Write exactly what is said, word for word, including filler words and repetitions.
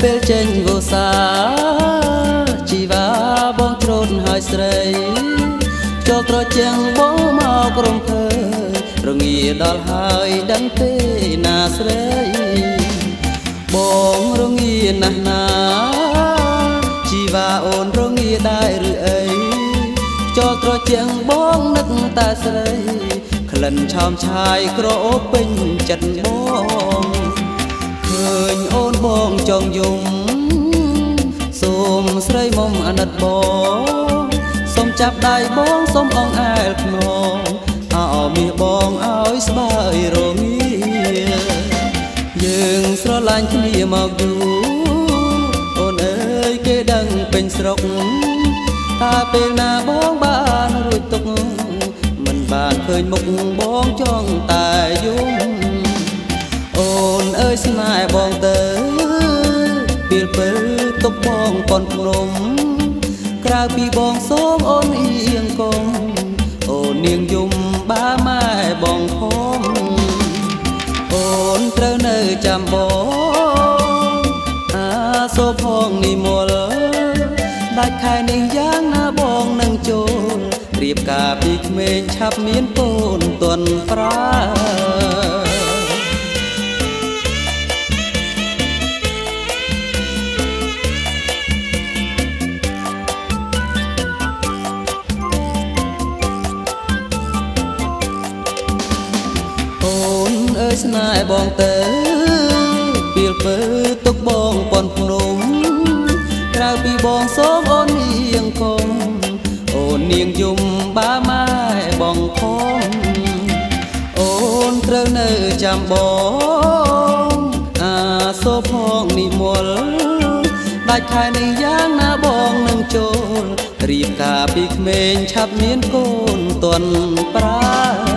ពេលចេញវោសាជីវ៉ាបងច្រូតហើយស្រីចូលត្រជាងបងមករំភើរងាដល់ហើយដឹងទេណាស្រីបងរងាណាស់ណាជីវ៉ាអូនរងាដែរឬអីចូលត្រជាងបងនឹកតែស្រីក្លិនឆោមឆាយក្រអូបពេញចិត្តបងឃើញអូនបងចង់យំសូមស្រីមុំអាណិតបងសូមចាប់ដៃបងសូមអង្អែលភ្នំអោមាសបងឲ្យស្បើយរងាយើងស្រឡាញ់គ្នាមកយូរអូនអើយគេដឹងពេញស្រុកតើពេលណាបងបានរួចទុកមិនបានឃើញមុខបងចង់តែយំអូនអើយស្នេហ៍បងទៅពេលពេលទុកបងប៉ុនភ្នំក្រៅពីបងសូមអូនអៀងកងអូននាងយំបាម៉ែបងផងអូនត្រូវនៅចាំបងអាសូផងនិមលដាច់ខែនេះយ៉ាងណាបងនឹងចូលរៀបការពីក្មេងឆាប់មានកូនទន់ប្រាស្នេហ៍បងទៅពេលពើទុកបងប៉ុនភ្នំក្រៅពីបងសូមអូននាងកងអូននាងយំបាម៉ែបងផងអូនត្រូវនៅចាំបងអាសូផងនិមលដាច់ខែនេះយ៉ាងណាបងនឹងចូលរៀបការពីក្មេងឆាប់មានកូនទន់ប្រា